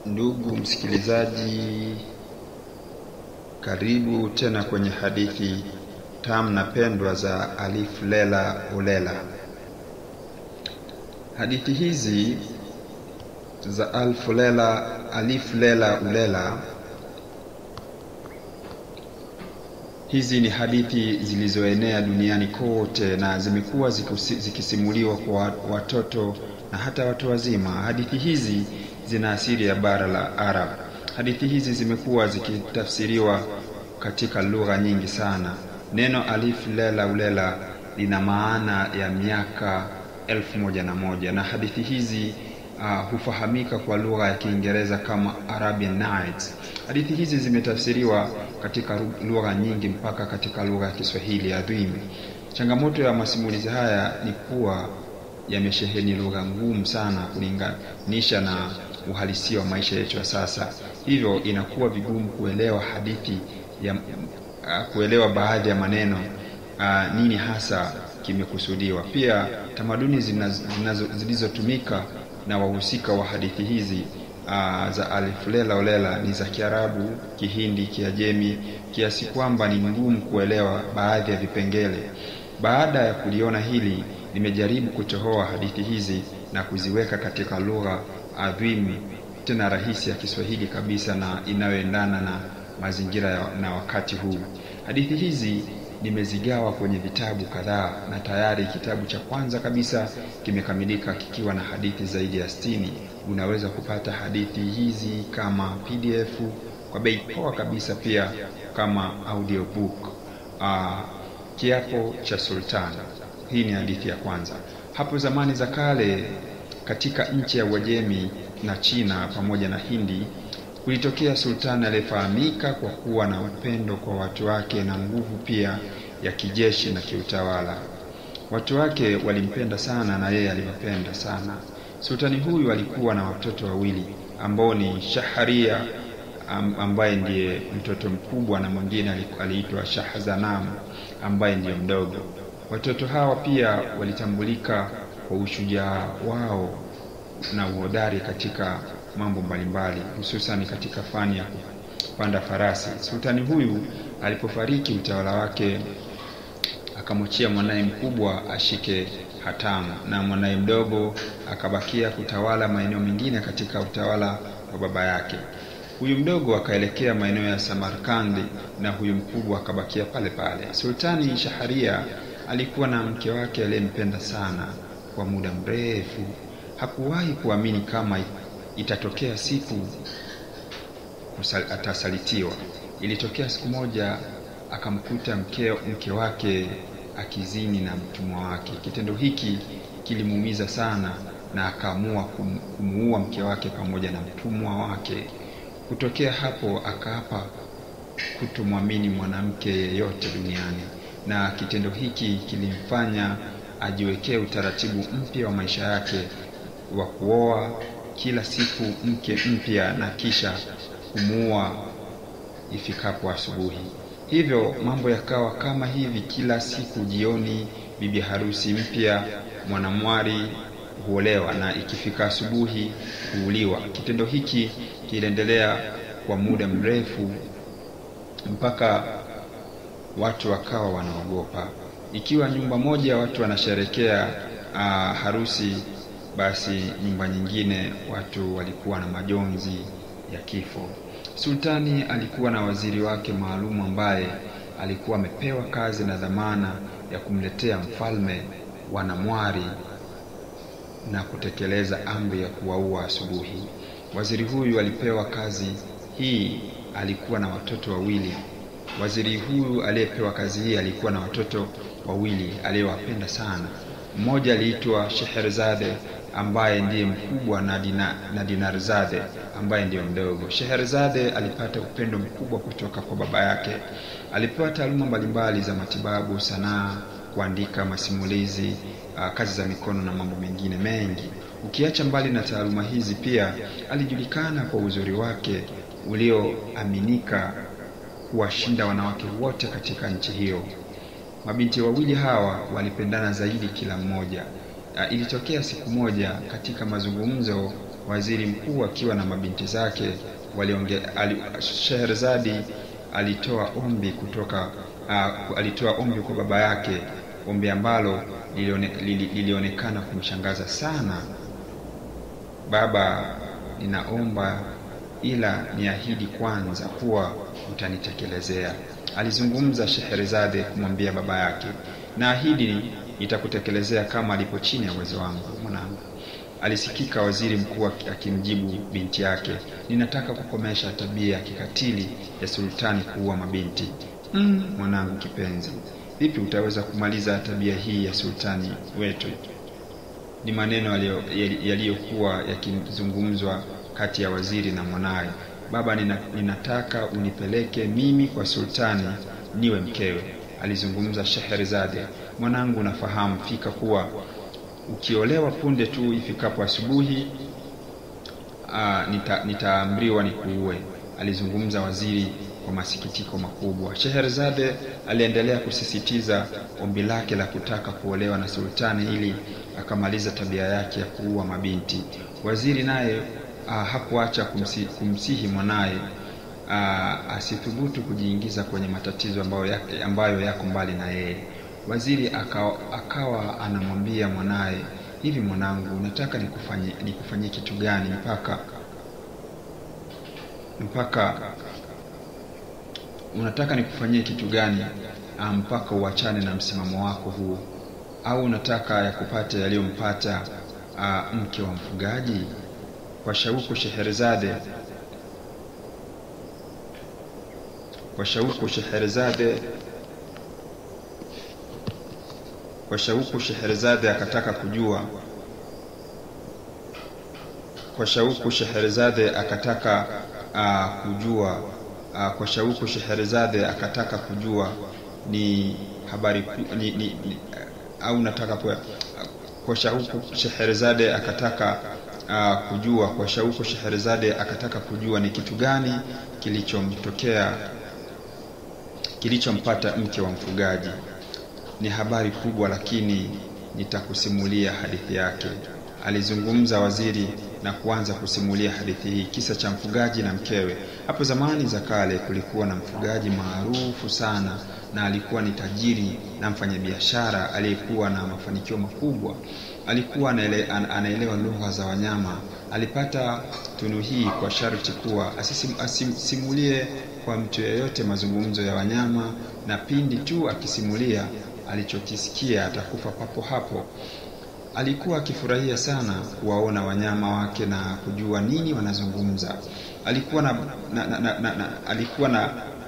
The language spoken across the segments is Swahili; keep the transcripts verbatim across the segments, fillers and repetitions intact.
Ndugu msikilizaji, karibu tena kwenye hadithi tamu na pendwa za Alif Lela Ulela. Hadithi hizi za Alif Lela, Alif Lela Ulela, hizi ni hadithi zilizoenea duniani kote na zimekuwa zikisimuliwa kwa watoto na hata watu wazima. Hadithi hizi zina asili ya bara la Arab. Hadithi hizi zimekuwa zikitafsiriwa katika lugha nyingi sana. Neno Alif Lela Ulela lina maana ya miaka elfu moja na moja, na hadithi hizi uh, hufahamika kwa lugha ya Kiingereza kama Arabian Nights. Hadithi hizi zimetafsiriwa katika lugha nyingi mpaka katika lugha ya Kiswahili adhimu. Changamoto ya masimulizi haya ni kuwa yamesheheni lugha ngumu sana kulinganisha na uhalisia wa maisha yetu ya sasa. Hivyo inakuwa vigumu kuelewa hadithi ya uh, kuelewa baadhi ya maneno uh, nini hasa kimekusudiwa. Pia tamaduni zilizotumika na wahusika wa hadithi hizi uh, za Alif Lela Ulela ni za Kiarabu, Kihindi, Kiajemi, kiasi kwamba ni ngumu kuelewa baadhi ya vipengele. Baada ya kuliona hili, nimejaribu kutohoa hadithi hizi na kuziweka katika lugha adhimu tena rahisi ya Kiswahili kabisa na inayoendana na mazingira na wakati huu. Hadithi hizi nimezigawa kwenye vitabu kadhaa, na tayari kitabu cha kwanza kabisa kimekamilika kikiwa na hadithi zaidi ya sitini. Unaweza kupata hadithi hizi kama P D F kwa bei poa kabisa, pia kama audiobook. Uh, Kiapo cha Sultan. Hii ni hadithi ya kwanza. Hapo zamani za kale, katika nchi ya Uajemi na China pamoja na Hindi, kulitokea sultani aliyefahamika kwa kuwa na upendo kwa watu wake na nguvu pia ya kijeshi na kiutawala. Watu wake walimpenda sana na yeye aliwapenda sana. Sultani huyu alikuwa na watoto wawili ambao ni Shahria ambaye ndiye mtoto mkubwa na mwingine aliitwa Shahzanam ambaye ndiye mdogo. Watoto hawa pia walitambulika kwa ushujaa wao na uhodari katika mambo mbalimbali, hususan katika fani ya kupanda farasi. Sultani huyu alipofariki, utawala wake akamwachia mwanae mkubwa ashike hatamu, na mwanae mdogo akabakia kutawala maeneo mengine katika utawala wa baba yake. Huyu mdogo akaelekea maeneo ya Samarkand na huyu mkubwa akabakia pale pale. Sultani Shahria alikuwa na mke wake aliyempenda sana kwa muda mrefu. Hakuwahi kuamini kama itatokea siku atasalitiwa. Ilitokea siku moja akamkuta mke, mke wake akizini na mtumwa wake. Kitendo hiki kilimuumiza sana na akaamua kumuua mke wake pamoja na mtumwa wake. Kutokea hapo akaapa kutomwamini mwanamke yeyote duniani, na kitendo hiki kilimfanya ajiwekee utaratibu mpya wa maisha yake wa kuoa kila siku mke mpya na kisha kumuua ifikapo asubuhi. Hivyo mambo yakawa kama hivi kila siku. Jioni bibi harusi mpya mwanamwari huolewa na ikifika asubuhi huuliwa. Kitendo hiki kiliendelea kwa muda mrefu mpaka watu wakawa wanaogopa. Ikiwa nyumba moja watu wanasherekea uh, harusi, basi nyumba nyingine watu walikuwa na majonzi ya kifo. Sultani alikuwa na waziri wake maalum ambaye alikuwa amepewa kazi na dhamana ya kumletea mfalme wanamwari na kutekeleza amri ya kuwaua asubuhi. Waziri huyu alipewa kazi hii alikuwa na watoto wawili. Waziri huyu aliyepewa kazi hii alikuwa na watoto wawili aliyowapenda sana. Mmoja aliitwa Scheherazade ambaye ndiye mkubwa na, dina, na Dinarzade ambaye ndiye mdogo. Scheherazade alipata upendo mkubwa kutoka kwa baba yake. Alipewa taaluma mbalimbali za matibabu, sanaa, kuandika masimulizi, uh, kazi za mikono na mambo mengine mengi. Ukiacha mbali na taaluma hizi, pia alijulikana kwa uzuri wake ulioaminika kuwashinda wanawake wote katika nchi hiyo. Mabinti wawili hawa walipendana zaidi kila mmoja. Uh, ilitokea siku moja katika mazungumzo Waziri mkuu akiwa na mabinti zake waliongea. Shehrazadi alitoa ombi kutoka uh, alitoa ombi kwa baba yake, ombi ambalo lilione, lilionekana kumshangaza sana. Baba, ninaomba ila niahidi kwanza kuwa utanitekelezea, alizungumza Shehrazadi kumwambia baba yake. Naahidi nitakutekelezea kama alipo chini ya uwezo wangu mwanangu. Alisikika waziri mkuu akimjibu binti yake, ninataka kukomesha tabia ya kikatili ya sultani kuua mabinti. Mm, mwanangu kipenzi, vipi utaweza kumaliza tabia hii ya sultani wetu? Ni maneno yaliyokuwa yakizungumzwa kati ya waziri na mwanae. Baba, ninataka unipeleke mimi kwa sultani niwe mkewe, alizungumza Shehrazadi. Mwanangu, nafahamu fika kuwa ukiolewa punde tu ifikapo asubuhi nita, nitaamriwa nikuue, alizungumza waziri kwa masikitiko makubwa. Shehrazadi aliendelea kusisitiza ombi lake la kutaka kuolewa na sultani ili akamaliza tabia yake ya kuua mabinti. Waziri naye hakuacha kumsi, kumsihi mwanae asithubutu kujiingiza kwenye matatizo ambayo yake ambayo yako mbali na yeye. Waziri akawa, akawa anamwambia mwanae, hivi mwanangu, nataka nikufanyie nikufanyie kitu gani mpaka mpaka unataka nikufanyie kitu gani mpaka uachane na msimamo wako huu? Au unataka yakupate yaliyompata mke wa mfugaji? Kwa shauku Shehrazadi kwa shauku Shehrazadi Kwa shauku Shehrazadi akataka kujua Kwa shauku Shehrazadi akataka uh, kujua uh, Kwa shauku Shehrazadi akataka kujua ni habari ni, ni, ni au nataka kwa kwa shauku Shehrazadi akataka uh, kujua Kwa shauku Shehrazadi akataka kujua ni kitu gani kilichomtokea kilichompata mke wa mfugaji. Ni habari kubwa, lakini nitakusimulia hadithi yake, alizungumza waziri na kuanza kusimulia hadithi hii, kisa cha mfugaji na mkewe. Hapo zamani za kale kulikuwa na mfugaji maarufu sana, na alikuwa ni tajiri na mfanyabiashara aliyekuwa na mafanikio makubwa. Alikuwa anaelewa lugha za wanyama. Alipata tunu hii kwa sharti kuwa asisimulie kwa mtu yeyote mazungumzo ya wanyama, na pindi tu akisimulia alichokisikia atakufa papo hapo. Alikuwa akifurahia sana kuwaona wanyama wake na kujua nini wanazungumza. Alikuwa na, na, na, na, na, na alikuwa na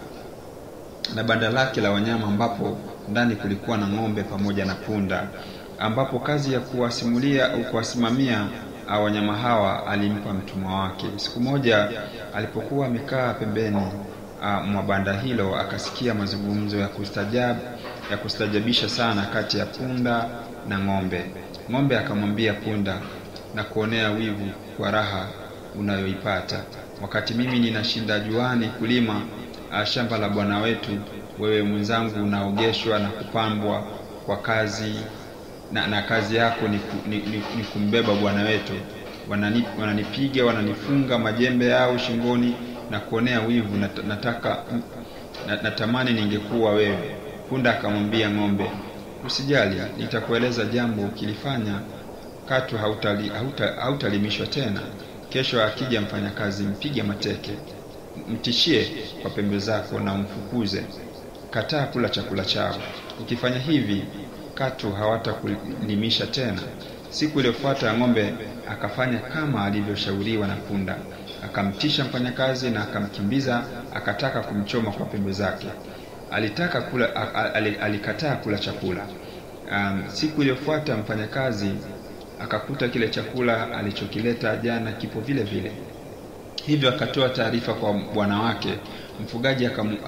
na banda lake la wanyama ambapo ndani kulikuwa na ng'ombe pamoja na punda, ambapo kazi ya kuwasimulia au kuwasimamia wanyama hawa alimpa mtumwa wake. Siku moja alipokuwa amekaa pembeni mwa banda hilo, akasikia mazungumzo ya kustajabu ya kustajabisha sana kati ya punda na ng'ombe. Ng'ombe akamwambia punda, na kuonea wivu kwa raha unayoipata wakati mimi ninashinda juani kulima shamba la bwana wetu, wewe mwenzangu unaogeshwa na kupambwa kwa kazi na, na kazi yako ni, ni, ni, ni kumbeba bwana wetu. Wananipiga, wananifunga majembe yao shingoni na kuonea wivu, nataka natamani ningekuwa wewe. Punda akamwambia ng'ombe, usijali, nitakueleza jambo, ukilifanya katu hautali, hauta, hautalimishwa tena. Kesho akija mfanyakazi, mpige mateke, mtishie kwa pembe zako na umfukuze. Kataa kula chakula chao. Ukifanya hivi katu hawatakulimisha tena. Siku iliyofuata ng'ombe akafanya kama alivyoshauriwa na punda. Akamtisha mfanyakazi na akamkimbiza, akataka kumchoma kwa pembe zake. Alitaka kula al, alikataa kula chakula. Um, siku iliyofuata mfanyakazi akakuta kile chakula alichokileta jana kipo vile vile. Hivyo akatoa taarifa kwa bwana wake. Mfugaji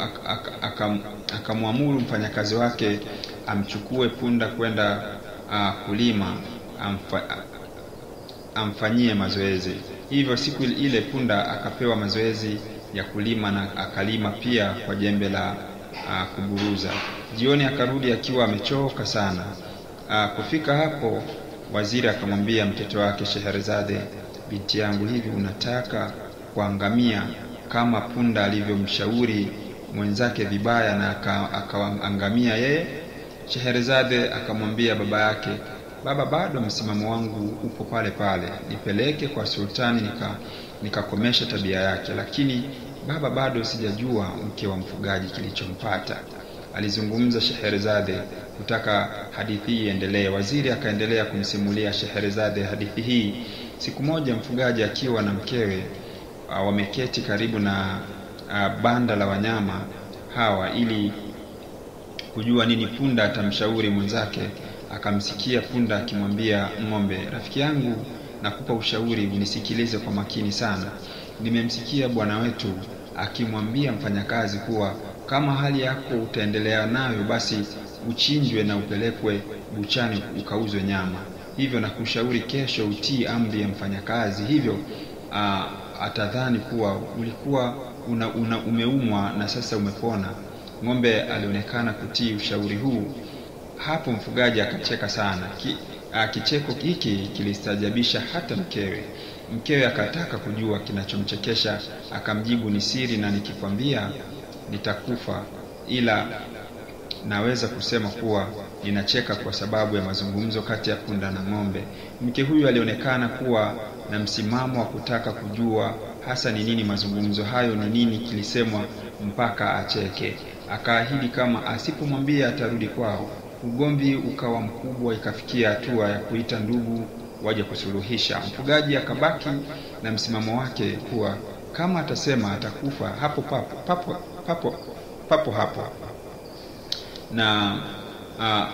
akamwamuru mfanyakazi wake amchukue punda kwenda uh, kulima, amfa, amfanyie mazoezi. Hivyo siku ile punda akapewa mazoezi ya kulima na akalima pia kwa jembe la uh, kuburuza. Jioni akarudi akiwa amechoka sana. Uh, kufika hapo waziri akamwambia mtoto wake Shehrazadi, binti yangu, hivi unataka kuangamia kama punda alivyomshauri mwenzake vibaya na akaangamia yeye? Scheherazade akamwambia baba yake, baba, bado msimamo wangu upo pale pale, nipeleke kwa sultani nika nikakomesha tabia yake, lakini baba, bado sijajua mke wa mfugaji kilichompata. Alizungumza Scheherazade kutaka hadithi hii iendelee. Waziri akaendelea kumsimulia Scheherazade hadithi hii. Siku moja mfugaji akiwa na mkewe uh, wameketi karibu na uh, banda la wanyama hawa ili kujua nini punda atamshauri mwenzake. Akamsikia punda akimwambia ng'ombe, rafiki yangu, nakupa ushauri, unisikilize kwa makini sana. Nimemsikia bwana wetu akimwambia mfanyakazi kuwa kama hali yako utaendelea nayo, basi uchinjwe na upelekwe buchani ukauzwe nyama. Hivyo na kushauri kesho utii amri ya mfanyakazi. Hivyo a, atadhani kuwa ulikuwa una, una umeumwa na sasa umepona. Ng'ombe alionekana kutii ushauri huu. Hapo mfugaji akacheka sana. Ki, a, kicheko hiki kilistajabisha hata mkewe. Mkewe akataka kujua kinachomchekesha, akamjibu, ni siri, na nikikwambia nitakufa, ila naweza kusema kuwa ninacheka kwa sababu ya mazungumzo kati ya punda na ng'ombe. Mke huyu alionekana kuwa na msimamo wa kutaka kujua hasa ni nini mazungumzo hayo, ni nini kilisemwa mpaka acheke. Akaahidi kama asipomwambia atarudi kwao. Ugomvi ukawa mkubwa, ikafikia hatua ya kuita ndugu waje kusuluhisha. Mfugaji akabaki na msimamo wake kuwa kama atasema atakufa hapo papo papo papo papo hapo. Na a,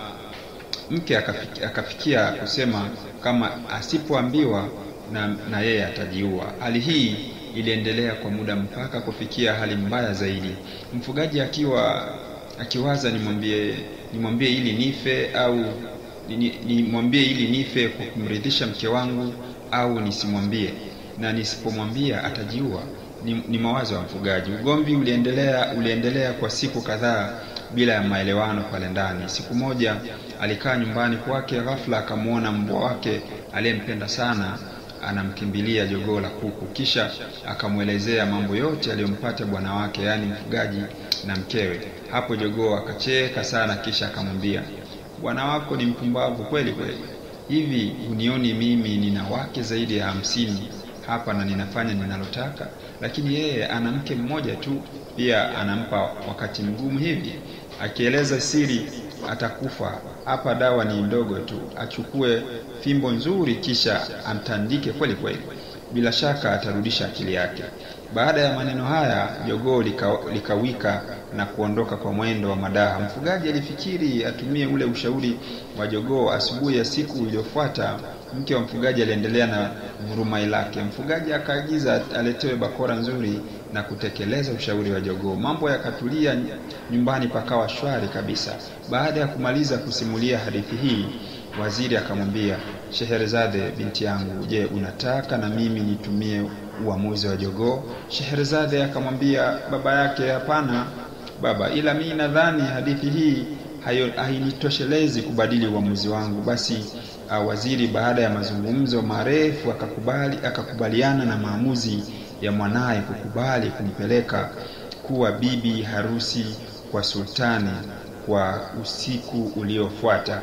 mke akafikia, akafikia kusema kama asipoambiwa na, na yeye atajiua. Hali hii iliendelea kwa muda mpaka kufikia hali mbaya zaidi. Mfugaji akiwa akiwaza, nimwambie nimwambie ili nife au nimwambie ni, ni ili nife kwa kumridhisha mke wangu au nisimwambie, na nisipomwambia atajiua. Ni, ni mawazo ya mfugaji. Ugomvi uliendelea uliendelea kwa siku kadhaa bila ya maelewano pale ndani. Siku moja alikaa nyumbani kwake, ghafla akamuona mbwa wake aliyempenda sana anamkimbilia jogoo la kuku. Kisha akamuelezea mambo yote aliyompata bwana wake, yani mfugaji na mkewe. Hapo jogoo akacheka sana, kisha akamwambia, bwana wako ni mpumbavu kweli kweli. Hivi unioni mimi nina wake zaidi ya hamsini hapa na ninafanya ninalotaka, lakini yeye ana mke mmoja tu, pia anampa wakati mgumu hivi. Akieleza siri atakufa, hapa dawa ni ndogo tu, achukue fimbo nzuri kisha amtandike kweli kweli, bila shaka atarudisha akili yake. Baada ya maneno haya jogoo lika, likawika na kuondoka kwa mwendo wa madaha. Mfugaji alifikiri atumie ule ushauri wa jogoo. Asubuhi ya siku iliyofuata mke wa mfugaji aliendelea na vurumai lake. Mfugaji akaagiza aletewe bakora nzuri na kutekeleza ushauri wa jogoo. Mambo yakatulia nyumbani, pakawa shwari kabisa. Baada ya kumaliza kusimulia hadithi hii, waziri akamwambia, Scheherazade binti yangu, je, unataka na mimi nitumie uamuzi wa jogoo? Scheherazade akamwambia baba yake, hapana baba, ila mimi nadhani hadithi hii hainitoshelezi kubadili uamuzi wangu. Basi uh, waziri baada ya mazungumzo marefu akakubali akakubaliana na maamuzi ya mwanae kukubali kumpeleka kuwa bibi harusi kwa sultani kwa usiku uliofuata.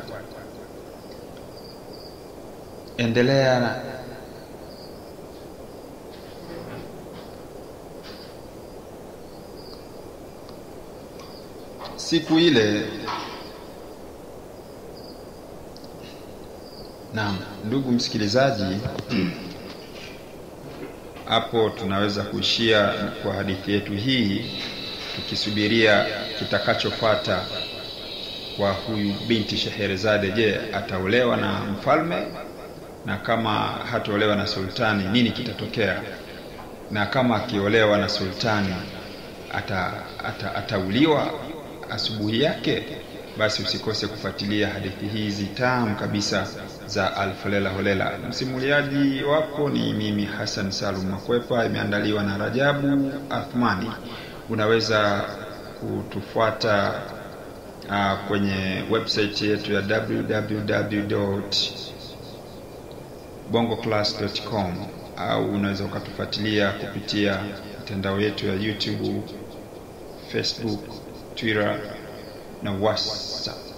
Endelea na siku ile. Naam, ndugu msikilizaji, hapo tunaweza kuishia kwa hadithi yetu hii, tukisubiria kitakachofuata kwa huyu binti Scheherazade. Je, ataolewa na mfalme? Na kama hataolewa na sultani, nini kitatokea? Na kama akiolewa na sultani, ata, ata, atauliwa asubuhi yake? Basi usikose kufuatilia hadithi hizi tamu kabisa za Alfu Lela Holela. Msimuliaji wako ni mimi Hassan Salum Makwepa, imeandaliwa na Rajabu Athmani. Unaweza kutufuata uh, kwenye website yetu ya w w w dot bongo class dot com. au unaweza ukatufuatilia kupitia mitandao yetu ya YouTube, Facebook, Twitter na WhatsApp.